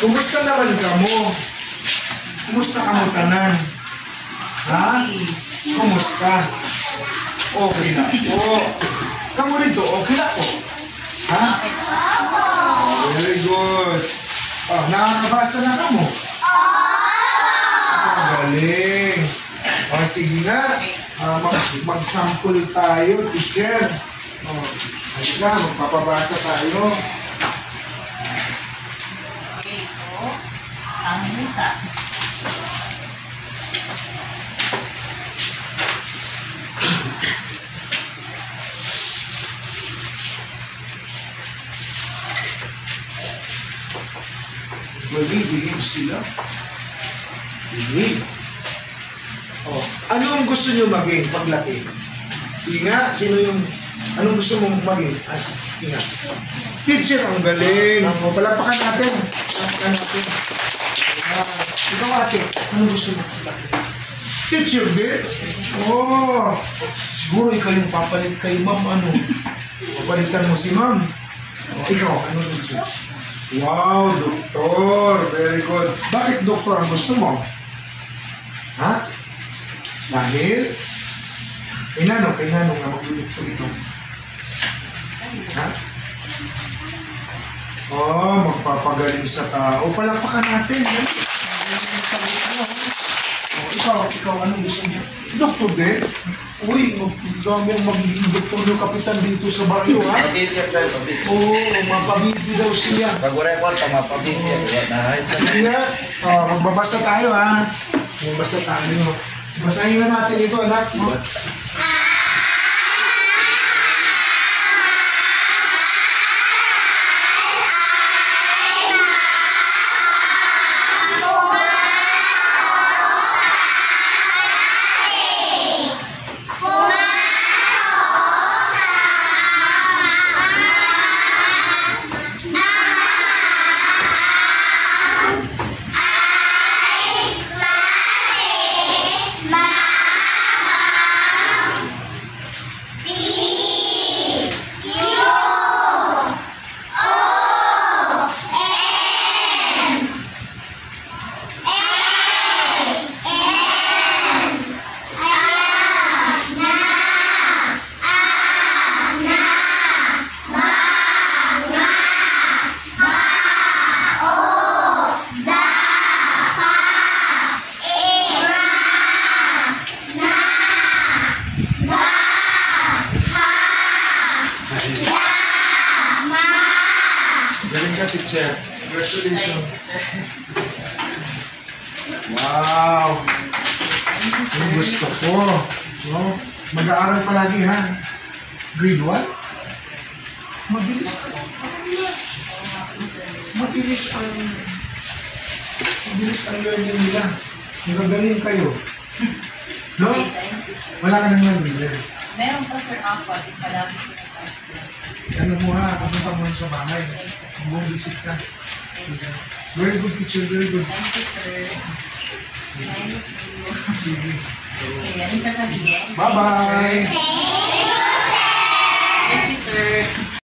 Kumusta naman ka mo? Kumusta ka mo tanan? Ha? Kumusta? Okay na po. Kamu rito, okay na po. Ha? Very good. Oh, nakakabasa na ka mo? Galing. O, sige nga. Mag-sample tayo, teacher. O, halika, magpapabasa tayo. Okay, so, ang isa. Bihim sila. Bihim. Oh, ano ang gusto nyo maging paglaki? Sige nga, anong gusto mong maging? Ingat. Teacher, ang galing. Palapakan natin. Palapakan natin. Ikaw ate, anong gusto mong paglaki? Teacher din? Oh, siguro ikaw yung papalit kay ma'am, papalitan mo si ma'am. Oh, ikaw, anong gusto? Wow, doktor. Very good. Bakit doktor ang gusto mo? Ha? Dahil? Inano nga maglulukto ito? Ha? Oh, magpapagaling sa tao. Palapakan natin. Oh, ikaw, anong gusto mo? Doktor din? Uy, dami ang magiging doktor ng kapitan dito sa baryo, ha? Mapabigyan tayo, mapabigyan. Oo, mapabigyan daw siya. Pag-report ka, mapabigyan. Sige nga, magbabasa tayo, ha? Magbabasa tayo. Basahin na natin ito, anak. Galing ka, teacher. Congratulations. Wow. Ang gusto ko. No? Mag-aaral palagi, ha? Grade 1? Mabilis ang learning nila. Magagaling kayo. No? Wala ka nang learning. Meron pa, sir, ako. Di palagi ko na kasi. Ano mo ha, pumunta mo sa bahay. Buong-visit ka. Very good, teacher, very good. Thank you, sir. Thank you. Sige. Okay, ano sasabihin? Bye-bye! Thank you, sir.